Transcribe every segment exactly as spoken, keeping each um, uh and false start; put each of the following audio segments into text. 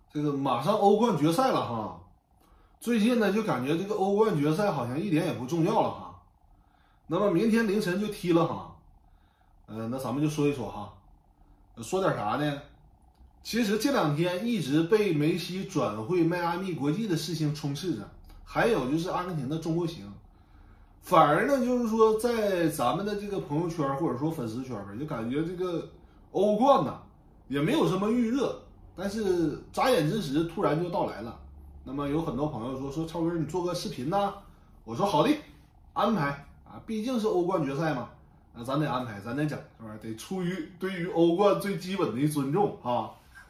这个马上欧冠决赛了哈，最近呢就感觉这个欧冠决赛好像一点也不重要了哈。那么明天凌晨就踢了哈，呃，那咱们就说一说哈，说点啥呢？其实这两天一直被梅西转会迈阿密国际的事情充斥着，还有就是阿根廷的中国行，反而呢就是说在咱们的这个朋友圈或者说粉丝圈吧，就感觉这个欧冠呐也没有什么预热。但是眨眼之时，突然就到来了。那么有很多朋友说说超哥，你做个视频呐？我说好的，安排啊，毕竟是欧冠决赛嘛，那咱得安排，咱得整，是吧？得出于对于欧冠最基本的尊重啊。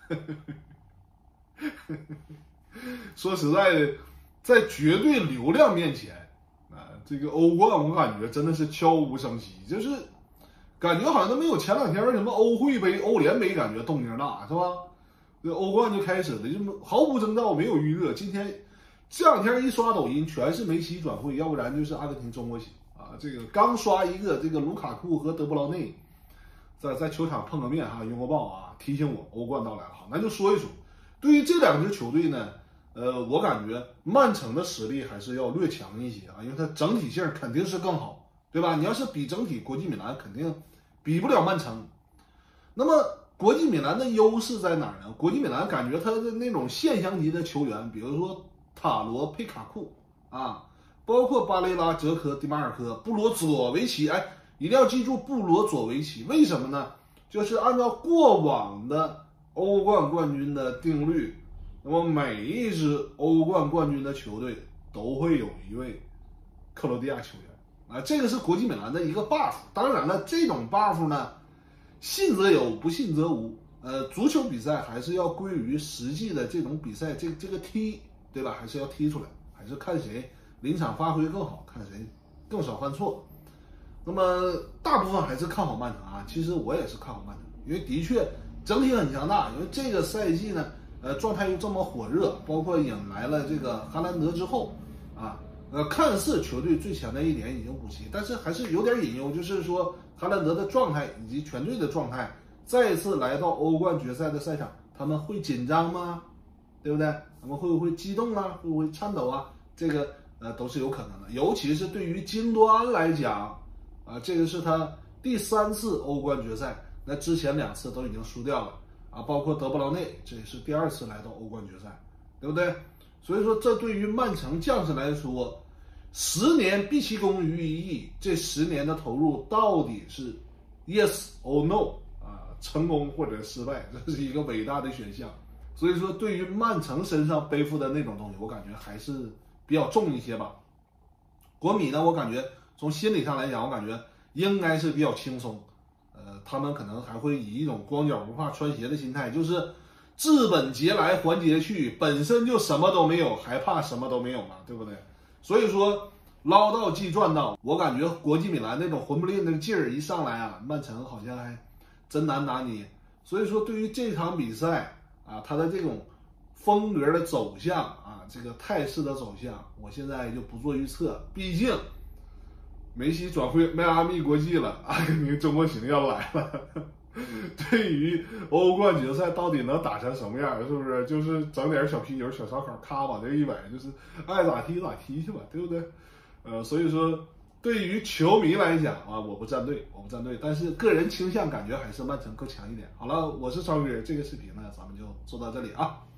说实在的，在绝对流量面前啊，这个欧冠我感觉真的是悄无声息，就是感觉好像都没有前两天什么欧会杯、欧联杯感觉动静大，是吧？这欧冠就开始了，就毫无征兆，没有预热。今天这两天一刷抖音，全是梅西转会，要不然就是阿根廷中国行啊。这个刚刷一个，这个卢卡库和德布劳内在在球场碰个面哈，拥个抱啊，提醒我欧冠到来了。好，那就说一说，对于这两支球队呢，呃，我感觉曼城的实力还是要略强一些啊，因为它整体性肯定是更好，对吧？你要是比整体国际米兰，肯定比不了曼城。那么国际米兰的优势在哪儿呢？国际米兰感觉他的那种现象级的球员，比如说塔罗佩卡库啊，包括巴雷拉、哲科、迪马尔科、布罗佐维奇，哎，一定要记住布罗佐维奇，为什么呢？就是按照过往的欧冠冠军的定律，那么每一支欧冠冠军的球队都会有一位克罗地亚球员啊，这个是国际米兰的一个 buff。当然了，这种 buff 呢，信则有，不信则无。呃，足球比赛还是要归于实际的这种比赛，这这个踢，对吧？还是要踢出来，还是看谁临场发挥更好，看谁更少犯错。那么大部分还是看好曼城啊。其实我也是看好曼城，因为的确整体很强大。因为这个赛季呢，呃，状态又这么火热，包括引来了这个哈兰德之后，啊，呃，看似球队最强的一点已经补齐，但是还是有点隐忧，就是说哈兰德的状态以及全队的状态，再次来到欧冠决赛的赛场，他们会紧张吗？对不对？他们会不会激动啊？会不会颤抖啊？这个呃都是有可能的。尤其是对于金多安来讲，啊，这个是他第三次欧冠决赛，那之前两次都已经输掉了啊，包括德布劳内，这也是第二次来到欧冠决赛，对不对？所以说，这对于曼城将士来说，十年毕其功于一役，这十年的投入到底是 yes or no 啊，成功或者失败，这是一个伟大的选项。所以说，对于曼城身上背负的那种东西，我感觉还是比较重一些吧。国米呢，我感觉从心理上来讲，我感觉应该是比较轻松。呃，他们可能还会以一种光脚不怕穿鞋的心态，就是治本节来还节去，本身就什么都没有，还怕什么都没有嘛，对不对？所以说捞到即赚到，我感觉国际米兰那种魂不吝的劲儿一上来啊，曼城好像还真难拿捏。所以说，对于这场比赛啊，它的这种风格的走向啊，这个态势的走向，我现在就不做预测，毕竟梅西转会迈阿密国际了，阿根廷中国行要来了。对于欧冠决赛到底能打成什么样，是不是？就是整点小啤酒、小烧烤，咔往这一摆，就是爱咋踢咋踢去吧，对不对？呃，所以说对于球迷来讲啊，我不站队，我不站队，但是个人倾向感觉还是曼城更强一点。好了，我是超哥，这个视频呢，咱们就做到这里啊。